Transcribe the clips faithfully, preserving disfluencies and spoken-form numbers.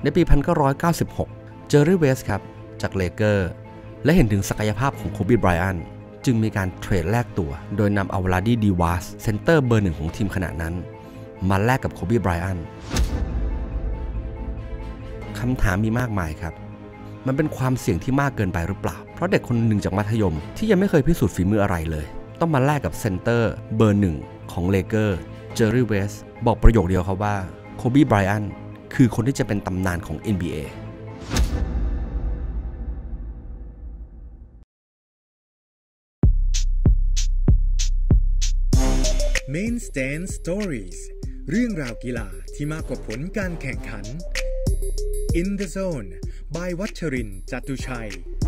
ในปี หนึ่งพันเก้าร้อยเก้าสิบหก เจอร์รี่เวสต์ครับจากเลเกอร์และเห็นถึงศักยภาพของโคบีไบรอันจึงมีการเทรดแลกตัวโดยนำเอาลาดี้ดีวาสเซนเตอร์เบอร์หนึ่งของทีมขณะนั้นมาแลกกับโคบีไบรอันคำถามมีมากมายครับมันเป็นความเสี่ยงที่มากเกินไปหรือเปล่าเพราะเด็กคนหนึ่งจากมัธยมที่ยังไม่เคยพิสูจน์ฝีมืออะไรเลยต้องมาแลกกับเซนเตอร์เบอร์หนึ่งของเลเกอร์เจอร์รี่เวสต์บอกประโยคเดียวครับว่าโคบีไบรอันคือคนที่จะเป็นตำนานของ เอ็น บี เอ Main Stand Stories เรื่องราวกีฬาที่มากกว่าผลการแข่งขัน In the Zone by วัชรินทร์ จตุชัย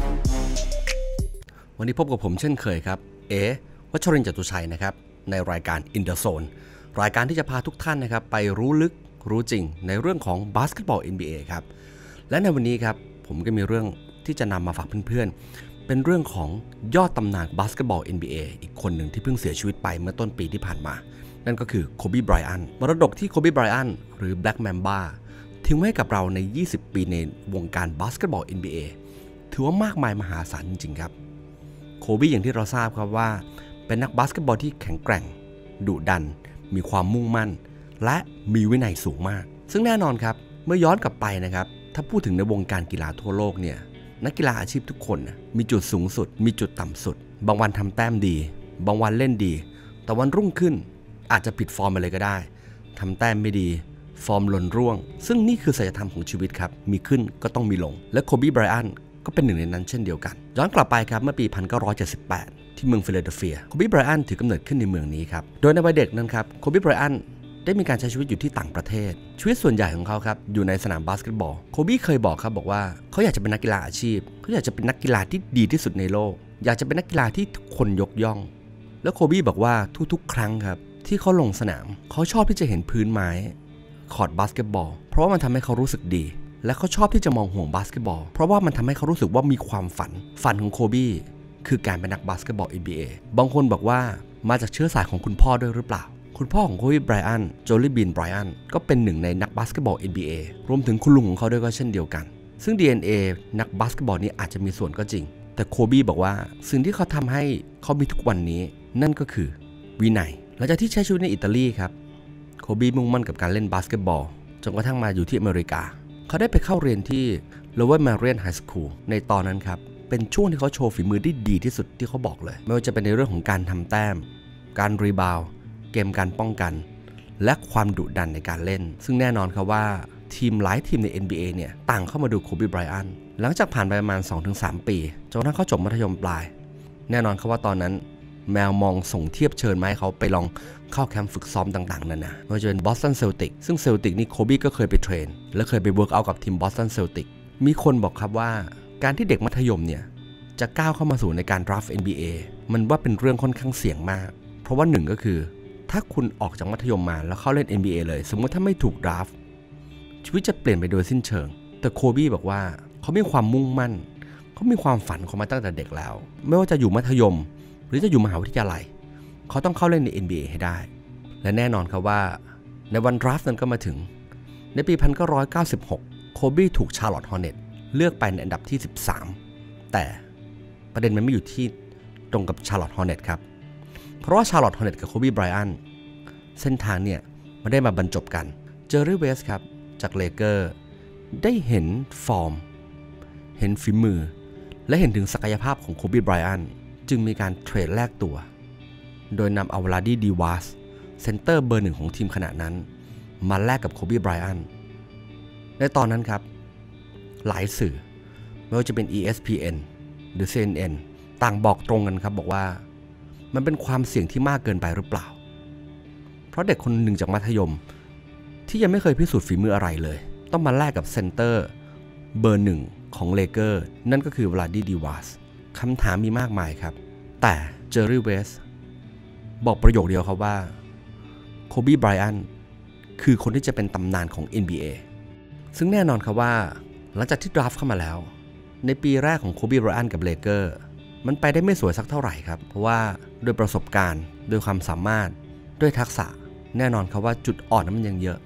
วันนี้พบกับผมเช่นเคยครับเอวัชรินทร์ จตุชัยนะครับในรายการ In the Zone รายการที่จะพาทุกท่านนะครับไปรู้ลึกรู้จริงในเรื่องของบาสเกตบอล เอ็น บี เอ ครับและในวันนี้ครับผมก็มีเรื่องที่จะนำมาฝากเพื่อนๆเป็นเรื่องของยอดตำนานบาสเกตบอล เอ็น บี เอ อีกคนหนึ่งที่เพิ่งเสียชีวิตไปเมื่อต้นปีที่ผ่านมานั่นก็คือโคบีไบรอันมรดกที่โคบีไบรอันหรือ Black Mamba ทิ้งไว้กับเราในยี่สิบปีในวงการบาสเกตบอล เอ็น บี เอ ถือว่ามากมายมหาศาลจริงๆครับโคบีอย่างที่เราทราบครับว่าเป็นนักบาสเกตบอลที่แข็งแกร่งดุดันมีความมุ่งมั่นและมีวินัยสูงมากซึ่งแน่นอนครับเมื่อย้อนกลับไปนะครับถ้าพูดถึงในวงการกีฬาทั่วโลกเนี่ยนักกีฬาอาชีพทุกคนมีจุดสูงสุดมีจุดต่ำสุดบางวันทำแต้มดีบางวันเล่นดีแต่วันรุ่งขึ้นอาจจะผิดฟอร์มไปเลยก็ได้ทำแต้มไม่ดีฟอร์มหล่นร่วงซึ่งนี่คือสัจธรรมของชีวิตครับมีขึ้นก็ต้องมีลงและโคบีไบรอันก็เป็นหนึ่งในนั้นเช่นเดียวกันย้อนกลับไปครับเมื่อปี หนึ่งพันเก้าร้อยเจ็ดสิบแปด ที่เมืองฟิลาเดลเฟียโคบีไบรอันถือกำเนิดขึ้นในเมืองนี้ครับโดยในวัยเด็กนั้นครับโคบีไบรอันได้มีการใช้ชีวิตอยู่ที่ต่างประเทศชีวิตส่วนใหญ่ของเขาครับอยู่ในสนามบาสเกตบอลโคบีเคยบอกครับบอกว่าเขาอยากจะเป็นนักกีฬาอาชีพเขาอยากจะเป็นนักกีฬาที่ดีที่สุดในโลกอยากจะเป็นนักกีฬาที่ทุกคนยกย่องแล้วโคบีบอกว่าทุกๆครั้งครับที่เขาลงสนามเขาชอบที่จะเห็นพื้นไม้คอร์ตบาสเกตบอลเพราะว่ามันทำให้เขารู้สึกดีและเขาชอบที่จะมองห่วงบาสเกตบอลเพราะว่ามันทำให้เขารู้สึกว่ามีความฝันฝันของโคบีคือการเป็นนักบาสเกตบอล เอ็น บี เอ บางคนบอกว่ามาจากเชื้อสายของคุณพ่อด้วยหรือเปล่าคุณพ่อของโคบีไบรอันโจลี่บีนไบรอันก็เป็นหนึ่งในนักบาสเกตบอล เอ็น บี เอ รวมถึงคุณลุงของเขาด้วยก็เช่นเดียวกันซึ่ง ดี เอ็น เอ นักบาสเกตบอลนี้อาจจะมีส่วนก็จริงแต่โคบีบอกว่าสิ่งที่เขาทำให้เขามีทุกวันนี้นั่นก็คือวินัยหลังจากที่ใช้ชีวิตในอิตาลีครับโคบีมุ่งมั่นกับการเล่นบาสเกตบอลจนกระทั่งมาอยู่ที่อเมริกาเขาได้ไปเข้าเรียนที่ Lower Merion High School ในตอนนั้นครับเป็นช่วงที่เขาโชว์ฝีมือได้ดีที่สุดที่เขาบอกเลยไม่ว่าจะเป็นในเรื่องของการทำแต้มการรีบาวด์เกมการป้องกันและความดุดันในการเล่นซึ่งแน่นอนครับว่าทีมหลายทีมใน เอ็น บี เอ เนี่ยต่างเข้ามาดูโคบีไบรอันหลังจากผ่านไปประมาณ สองถึงสาม ปีจนกระทั่งเขาจบมัธยมปลายแน่นอนครับว่าตอนนั้นแมวมองส่งเทียบเชิญมาให้เขาไปลองเข้าแคมป์ฝึกซ้อมต่างๆนั่นนะไม่ว่าจะเป็นบอสตันเซลติกซึ่งเซลติกนี่โคบีก็เคยไปเทรนและเคยไปเวิร์กเอาท์กับทีมบอสตันเซลติกมีคนบอกครับว่าการที่เด็กมัธยมเนี่ยจะก้าวเข้ามาสู่ในการดราฟต์ เอ็น บี เอ มันว่าเป็นเรื่องค่อนข้างเสี่ยงมากเพราะว่าหนึ่งก็คือถ้าคุณออกจากมัธยมมาแล้วเข้าเล่น เอ็น บี เอ เลยสมมติถ้าไม่ถูกดราฟต์ชีวิตจะเปลี่ยนไปโดยสิ้นเชิงแต่โคบีบอกว่าเขามีความมุ่งมั่นเขามีความฝันของมาตั้งแต่เด็กแล้วไม่ว่าจะอยู่มัธยมหรือจะอยู่มหาวิทยาลัยเขาต้องเข้าเล่นใน เอ็น บี เอ ให้ได้และแน่นอนครับว่าในวันดราฟต์นั้นก็มาถึงในปี หนึ่งพันเก้าร้อยเก้าสิบหก โคบีถูกชาร์ลอตต์ ฮอร์เน็ตเลือกไปในอันดับที่สิบสามแต่ประเด็นมันไม่อยู่ที่ตรงกับชาร์ลอตต์ ฮอร์เน็ตครับเพราะว่าชาร์ลอตต์ ฮอร์เน็ตกับโคบีไบรอันเส้นทางเนี่ยไม่ได้มาบรรจบกันเจอร์รี่เวสต์ครับจากเลเกอร์ได้เห็นฟอร์มเห็นฝีมือและเห็นถึงศักยภาพของโคบีไบรอันจึงมีการเทรดแลกตัวโดยนำเอาลาดี้ดีวาสเซนเตอร์เบอร์หนึ่งของทีมขณะนั้นมาแลกกับโคบีไบรอันในตอนนั้นครับหลายสื่อไม่ว่าจะเป็น อี เอส พี เอ็น หรือ ซี เอ็น เอ็น ต่างบอกตรงกันครับบอกว่ามันเป็นความเสี่ยงที่มากเกินไปหรือเปล่าเพราะเด็กคนหนึ่งจากมัธยมที่ยังไม่เคยพิสูจน์ฝีมืออะไรเลยต้องมาแลกกับเซนเตอร์เบอร์หนึ่งของเลเกอร์นั่นก็คือวลาดี้ดีวาสคำถามมีมากมายครับแต่เจอร์รี่เวสต์บอกประโยคเดียวครับว่าโคบีไบรอันคือคนที่จะเป็นตำนานของ เอ็น บี เอ ซึ่งแน่นอนครับว่าหลังจากที่ดราฟต์เข้ามาแล้วในปีแรกของโคบีไบรอันกับเลเกอร์มันไปได้ไม่สวยสักเท่าไหร่ครับเพราะว่าด้วยประสบการณ์ด้วยความสามารถด้วยทักษะแน่นอนครับว่าจุดอ่อนนั้นมันยังเยอะโค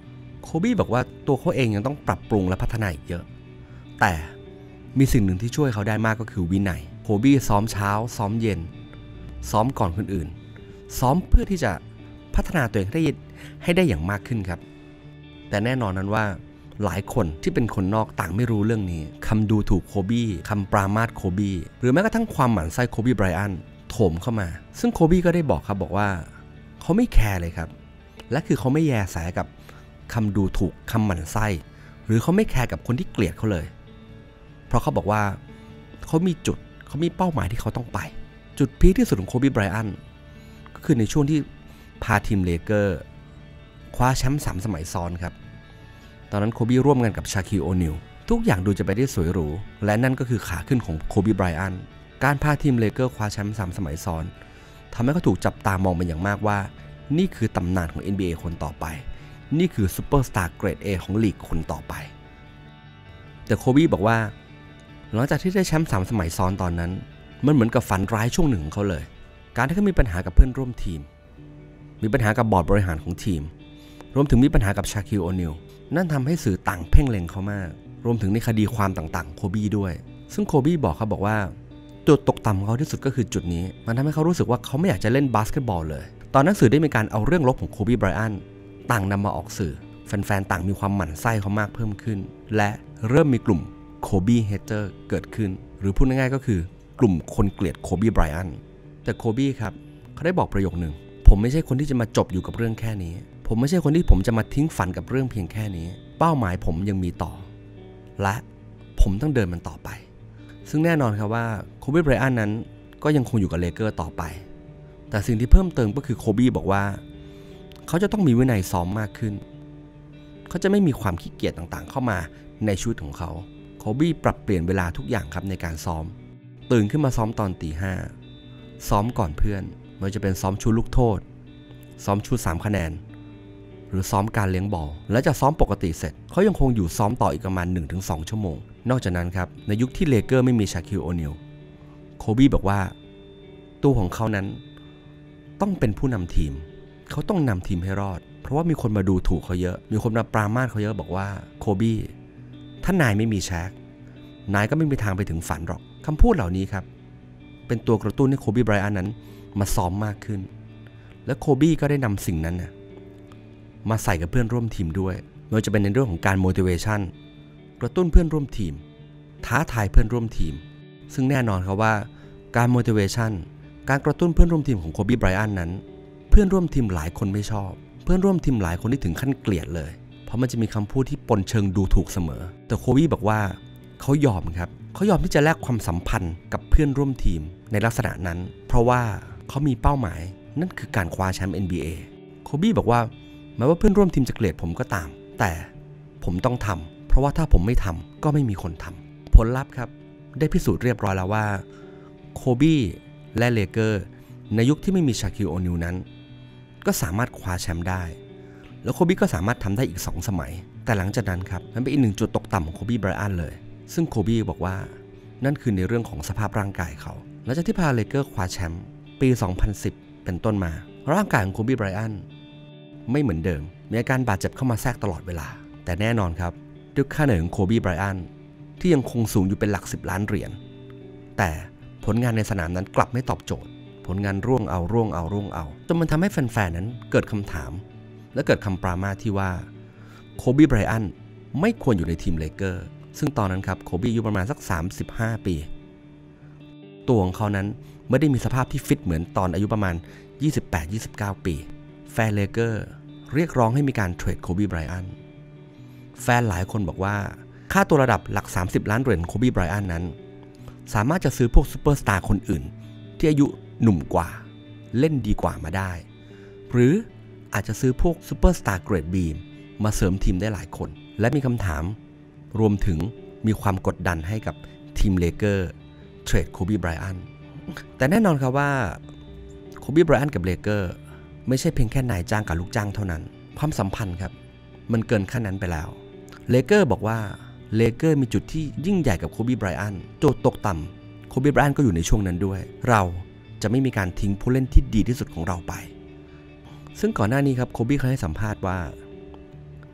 โคบี้บอกว่าตัวเขาเองยังต้องปรับปรุงและพัฒนาอีกเยอะแต่มีสิ่งหนึ่งที่ช่วยเขาได้มากก็คือวินัยโคบี้ซ้อมเช้าซ้อมเย็นซ้อมก่อนคนอื่นซ้อมเพื่อที่จะพัฒนาตัวเองให้ได้ให้ได้อย่างมากขึ้นครับแต่แน่นอนนั้นว่าหลายคนที่เป็นคนนอกต่างไม่รู้เรื่องนี้คำดูถูกโคบี้คำปรามาสโคบี้หรือแม้กระทั่งความหมั่นไส้โคบี้ไบรอันโถมเข้ามาซึ่งโคบี้ก็ได้บอกครับบอกว่าเขาไม่แคร์เลยครับและคือเขาไม่แยแสกับคำดูถูกคำหมั่นไส้หรือเขาไม่แคร์กับคนที่เกลียดเขาเลยเพราะเขาบอกว่าเขามีจุดเขามีเป้าหมายที่เขาต้องไปจุดพีคที่สุดของโคบี้ไบรอันก็คือในช่วงที่พาทีมเลเกอร์คว้าแชมป์สามสมัยซ้อนครับตอนนั้นโคบี้ร่วมกันกับชาคิล โอนิลทุกอย่างดูจะไปได้สวยหรูและนั่นก็คือขาขึ้นของโคบี้ไบรอันการพาทีมเลเกอร์คว้าแชมป์สามสมัยซ้อนทำให้เขาถูกจับตามองเป็นอย่างมากว่านี่คือตำนานของ เอ็น บี เอ คนต่อไปนี่คือซูเปอร์สตาร์เกรด A ของลีกคนต่อไปแต่โคบี้บอกว่าหลังจากที่ได้แชมป์สามสมัยซ้อนตอนนั้นมันเหมือนกับฝันร้ายช่วงหนึ่งของเขาเลยการที่เขามีปัญหากับเพื่อนร่วมทีมมีปัญหากับบอร์ดบริหารของทีมรวมถึงมีปัญหากับชาคิล โอนิลนั่นทำให้สื่อต่างเพ่งเล็งเขามากรวมถึงในคดีความต่างๆโคบี้ด้วยซึ่งโคบี้บอกเขาบอกว่าจุดตกต่ำของเขาที่สุดก็คือจุดนี้มันทำให้เขารู้สึกว่าเขาไม่อยากจะเล่นบาสเกตบอลเลยตอนนั้นสื่อได้มีการเอาเรื่องลบของโคบี้ไบรอันต่างนำมาออกสื่อแฟนๆต่างมีความหมั่นไส้เขามากเพิ่มขึ้นและเริ่มมีกลุ่มโคบี้เฮเตอร์เกิดขึ้นหรือพูดง่ายๆก็คือกลุ่มคนเกลียดโคบี้ไบรอันแต่โคบี้ครับเขาได้บอกประโยคหนึ่งผมไม่ใช่คนที่จะมาจบอยู่กับเรื่องแค่นี้ผมไม่ใช่คนที่ผมจะมาทิ้งฝันกับเรื่องเพียงแค่นี้เป้าหมายผมยังมีต่อและผมต้องเดินมันต่อไปซึ่งแน่นอนครับว่าโคบี้ไบรอันนั้นก็ยังคงอยู่กับเลเกอร์ต่อไปแต่สิ่งที่เพิ่มเติมก็คือโคบี้บอกว่าเขาจะต้องมีวินัยซ้อมมากขึ้นเขาจะไม่มีความขี้เกียจต่างๆเข้ามาในชีวิตของเขาโคบี้ปรับเปลี่ยนเวลาทุกอย่างครับในการซ้อมตื่นขึ้นมาซ้อมตอนตีห้าซ้อมก่อนเพื่อนไม่ว่าจะเป็นซ้อมชุดลูกโทษซ้อมชุดสามคะแนนหรือซ้อมการเลี้ยงบอลและจะซ้อมปกติเสร็จเขายังคงอยู่ซ้อมต่ออีกประมาณ หนึ่งถึงสอง ชั่วโมงนอกจากนั้นครับในยุคที่เลเกอร์ไม่มีชาคิล โอนิลโคบี้บอกว่าตัวของเขานั้นต้องเป็นผู้นำทีมเขาต้องนำทีมให้รอดเพราะว่ามีคนมาดูถูกเขาเยอะมีคนมาปรามาสเขาเยอะบอกว่าโคบี้ถ้านายไม่มีแชกนายก็ไม่มีทางไปถึงฝันหรอกคำพูดเหล่านี้ครับเป็นตัวกระตุ้นให้โคบี้ไบรอันนั้นมาซ้อมมากขึ้นและโคบี้ก็ได้นำสิ่งนั้นนะมาใส่กับเพื่อนร่วมทีมด้วยไม่ว่าจะเป็นในเรื่องของการ motivation กระตุ้นเพื่อนร่วมทีมท้าทายเพื่อนร่วมทีมซึ่งแน่นอนครับว่าการ motivation การกระตุ้นเพื่อนร่วมทีมของโคบี้ไบรอันนั้นเพื่อนร่วมทีมหลายคนไม่ชอบเพื่อนร่วมทีมหลายคนที่ถึงขั้นเกลียดเลยเพราะมันจะมีคำพูดที่ปนเชิงดูถูกเสมอแต่โคบี้บอกว่าเขายอมครับเขายอมที่จะแลกความสัมพันธ์กับเพื่อนร่วมทีมในลักษณะนั้นเพราะว่าเขามีเป้าหมายนั่นคือการคว้าแชมป์ เอ็น บี เอ โคบี้บอกว่าแม้ว่าเพื่อนร่วมทีมจะเกลียดผมก็ตามแต่ผมต้องทำเพราะว่าถ้าผมไม่ทำก็ไม่มีคนทำผลลัพธ์ครับได้พิสูจน์เรียบร้อยแล้วว่าโคบี้และเลเกอร์ในยุคที่ไม่มีชาคิล โอนิลนั้นก็สามารถคว้าแชมป์ได้แล้วโคบี้ก็สามารถทำได้อีกสองสมัยแต่หลังจากนั้นครับมันเป็นอีกหนึ่งจุดตกต่ำของโคบี้ไบรอันเลยซึ่งโคบี้บอกว่านั่นคือในเรื่องของสภาพร่างกายเขาหลังจากที่พาเลเกอร์คว้าแชมป์ปีสองพันสิบเป็นต้นมาร่างกายของโคบี้ไบรอันไม่เหมือนเดิมมีอาการบาดเจ็บเข้ามาแทรกตลอดเวลาแต่แน่นอนครับด้วยค่าเหนื่อยของโคบี้ไบรอันที่ยังคงสูงอยู่เป็นหลักสิบล้านเหรียญแต่ผลงานในสนามนั้นกลับไม่ตอบโจทย์ผลงานร่วงเอาร่วงเอาร่วงเอาจนมันทำให้แฟนๆนั้นเกิดคำถามและเกิดคำปรามาสที่ว่าโคบี้ไบรอันไม่ควรอยู่ในทีมเลเกอร์ซึ่งตอนนั้นครับโคบี้อายุประมาณสักสามสิบห้าปีตัวของเขานั้นไม่ได้มีสภาพที่ฟิตเหมือนตอนอายุประมาณ ยี่สิบแปด ยี่สิบเก้า ปีแฟนเลเกอร์เรียกร้องให้มีการเทรดโคบี้ไบรอันแฟนหลายคนบอกว่าค่าตัวระดับหลักสามสิบล้านเหรียญโคบี้ไบรอันนั้นสามารถจะซื้อพวกซูเปอร์สตาร์คนอื่นที่อายุหนุ่มกว่าเล่นดีกว่ามาได้หรืออาจจะซื้อพวกซูเปอร์สตาร์เกรด B มาเสริมทีมได้หลายคนและมีคำถามรวมถึงมีความกดดันให้กับทีมเลเกอร์เทรดโคบี้ไบรอันแต่แน่นอนครับว่าโคบี้ไบรอันกับเลเกอร์ไม่ใช่เพียงแค่นายจ้างกับลูกจ้างเท่านั้นความสัมพันธ์ครับมันเกินขั้นนั้นไปแล้วเลเกอร์บอกว่าเลเกอร์มีจุดที่ยิ่งใหญ่กับโคบี้ไบรอันโจทย์ตกต่ำโคบี้ไบรอันก็อยู่ในช่วงนั้นด้วยเราจะไม่มีการทิ้งผู้เล่นที่ดีที่สุดของเราไปซึ่งก่อนหน้านี้ครับโคบี้เคยให้สัมภาษณ์ว่า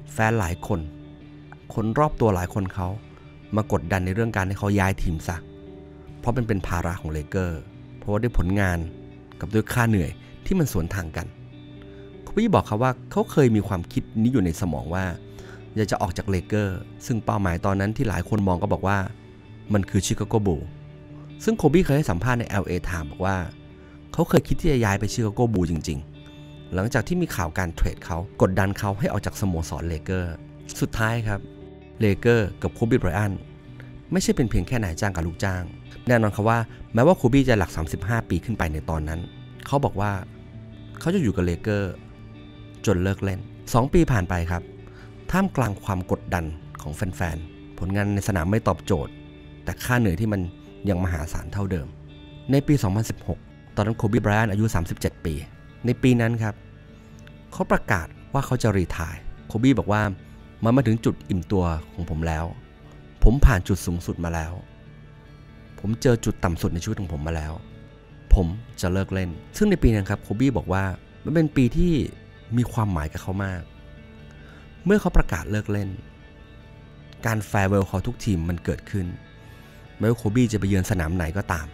แฟนหลายคนคนรอบตัวหลายคนเขามากดดันในเรื่องการให้เขาย้ายทีมซะเพราะมันเป็นภาระของเลเกอร์เพราะว่าด้วยผลงานกับด้วยค่าเหนื่อยที่มันสวนทางกันโคบี้บอกเขาว่าเขาเคยมีความคิดนี้อยู่ในสมองว่าอยากจะออกจากเลเกอร์ซึ่งเป้าหมายตอนนั้นที่หลายคนมองก็บอกว่ามันคือชิคาโกบูลส์ซึ่งโคบี้เคยให้สัมภาษณ์ใน แอล เอ Times บอกว่าเขาเคยคิดที่จะย้ายไปชิคาโกบูลส์จริงๆหลังจากที่มีข่าวการเทรดเขากดดันเขาให้ออกจากสโมสรเลเกอร์สุดท้ายครับเลเกอร์กับโคบี้ไบรอันไม่ใช่เป็นเพียงแค่นายจ้างกับลูกจ้างแน่นอนครับว่าแม้ว่าโคบี้จะหลักสามสิบห้าปีขึ้นไปในตอนนั้นเขาบอกว่าเขาจะอยู่กับเลเกอร์จนเลิกเล่นสองปีผ่านไปครับท่ามกลางความกดดันของแฟนๆผลงานในสนามไม่ตอบโจทย์แต่ค่าเหนื่อยที่มันยังมหาศาลเท่าเดิมในปีสองพันสิบหกตอนนั้นโคบี้ไบรอันอายุสามสิบเจ็ดปีในปีนั้นครับเขาประกาศว่าเขาจะรีไทร์โคบี้บอกว่ามันมาถึงจุดอิ่มตัวของผมแล้วผมผ่านจุดสูงสุดมาแล้วผมเจอจุดต่ำสุดในชีวิตของผมมาแล้วผมจะเลิกเล่นซึ่งในปีนั้นครับโคบี้บอกว่ามันเป็นปีที่มีความหมายกับเขามากเมื่อเขาประกาศเลิกเล่นการแฟร์เวลเขาทุกทีมมันเกิดขึ้นไม่ว่าโคบี้จะไปเยือนสนามไหนก็ตาม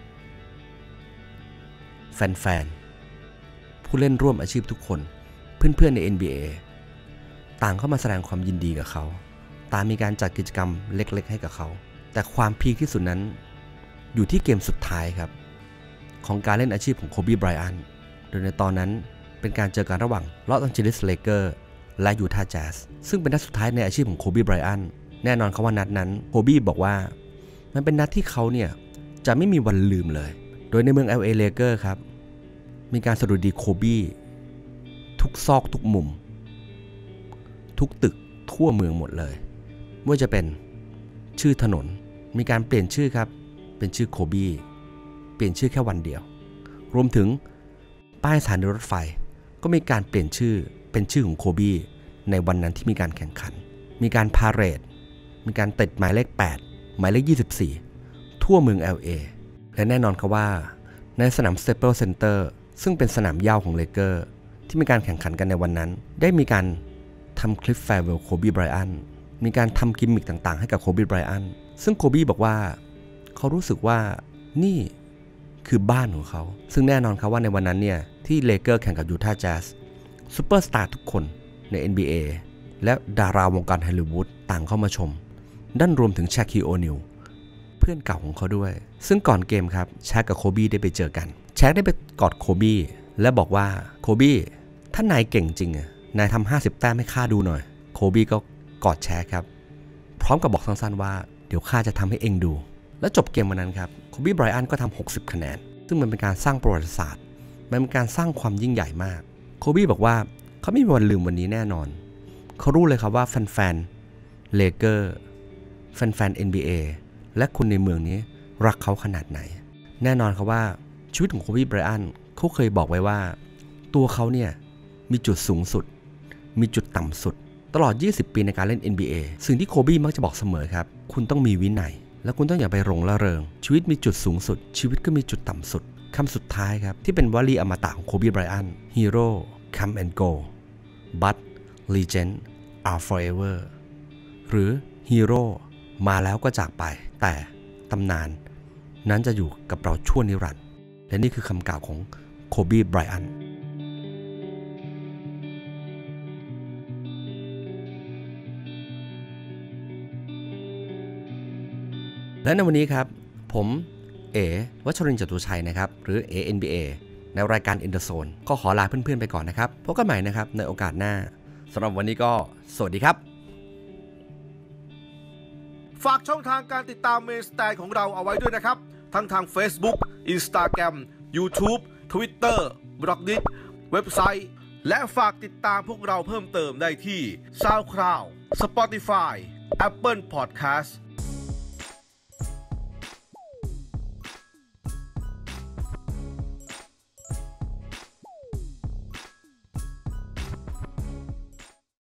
แฟนๆผู้เล่นร่วมอาชีพทุกคนเพื่อนๆใน เอ็น บี เอ ต่างเข้ามาแสดงความยินดีกับเขาต่างมีการจัดกิจกรรมเล็กๆให้กับเขาแต่ความพีคที่สุดนั้นอยู่ที่เกมสุดท้ายครับของการเล่นอาชีพของโคบี้ไบรอันโดยในตอนนั้นเป็นการเจอกันระหว่างลอสแองเจลิสเลเกอร์และยูทาห์แจ๊สซึ่งเป็นนัดสุดท้ายในอาชีพของโคบี้ไบรอันแน่นอนครับว่านัดนั้นโคบี้บอกว่ามันเป็นนัดที่เขาเนี่ยจะไม่มีวันลืมเลยโดยในเมือง แอล เอ Lakers ครับมีการสดุดีโคบี้ทุกซอกทุกมุมทุกตึกทั่วเมืองหมดเลยไม่ว่าจะเป็นชื่อถนนมีการเปลี่ยนชื่อครับเป็นชื่อโคบี้เปลี่ยนชื่อแค่วันเดียวรวมถึงป้ายสถานีรถไฟก็มีการเปลี่ยนชื่อเป็นชื่อของโคบี้ในวันนั้นที่มีการแข่งขันมีการพาเหรดมีการติดหมายเลขแปดหมายเลขยี่สิบสี่ทั่วเมือง แอล เอ และแน่นอนครับว่าในสนาม Staples Center ซึ่งเป็นสนามหญ้าของเลเกอร์ที่มีการแข่งขันกันในวันนั้นได้มีการทำคลิปแฟร์เวลโคบี้ไบรอันมีการทำกิมมิคต่างๆให้กับโคบี้ไบรอันซึ่งโคบี้บอกว่าเขารู้สึกว่านี่คือบ้านของเขาซึ่งแน่นอนครับว่าในวันนั้นเนี่ยที่เลเกอร์แข่งกับยูทาห์แจ๊สซูเปอร์สตาร์ทุกคนใน เอ็น บี เอ และดาราวงการฮอลลีวูดต่างเข้ามาชมด้านรวมถึงแชคคิโอนิลเพื่อนเก่าของเขาด้วยซึ่งก่อนเกมครับแชคกับโคบี้ได้ไปเจอกันแชคได้ไปกอดโคบี้และบอกว่าโคบี้ถ้านายเก่งจริงอ่ะนายทำห้าสิบแต้มให้ข้าดูหน่อยโคบี้ก็กอดแชคครับพร้อมกับบอกสั้นๆว่าเดี๋ยวข้าจะทำให้เองดูและจบเกมวันนั้นครับโคบี้ไบรอันก็ทำหกสิบคะแนนซึ่งมันเป็นการสร้างประวัติศาสตร์มันเป็นการสร้างความยิ่งใหญ่มากโคบี้บอกว่าเขาไม่มีวันลืมวันนี้แน่นอนเขารู้เลยครับว่าแฟนๆเลเกอร์แฟนๆ เอ็น บี เอ และคนในเมืองนี้รักเขาขนาดไหนแน่นอนครับว่าชีวิตของโคบี้ไบรอันเขาเคยบอกไว้ว่าตัวเขาเนี่ยมีจุดสูงสุดมีจุดต่ำสุดตลอดยี่สิบปีในการเล่น เอ็น บี เอ สิ่งที่โคบี้มักจะบอกเสมอครับคุณต้องมีวินัยและคุณต้องอย่าไปหลงละเริงชีวิตมีจุดสูงสุดชีวิตก็มีจุดต่ำสุดคำสุดท้ายครับที่เป็นวลีอมตะของโคบี้ไบรอัน Hero come and go but legend are forever หรือ Hero มาแล้วก็จากไปแต่ตำนานนั้นจะอยู่กับเราชั่วนิรันดร์และนี่คือคำกล่าวของโคบี้ไบรอันและในวันนี้ครับผมเอ๋วัชรินทร์จตุชัยนะครับหรือ เอ เอ็น บี เอ ในรายการ In the Zone ก็ขอลาเพื่อนๆไปก่อนนะครับพบกันใหม่นะครับในโอกาสหน้าสำหรับวันนี้ก็สวัสดีครับฝากช่องทางการติดตามเมนสแตนของเราเอาไว้ด้วยนะครับทั้งทาง Facebook Instagram YouTube Twitter บล็อกดิส เว็บไซต์และฝากติดตามพวกเราเพิ่มเติมได้ที่ SoundCloud Spotify Apple Podcast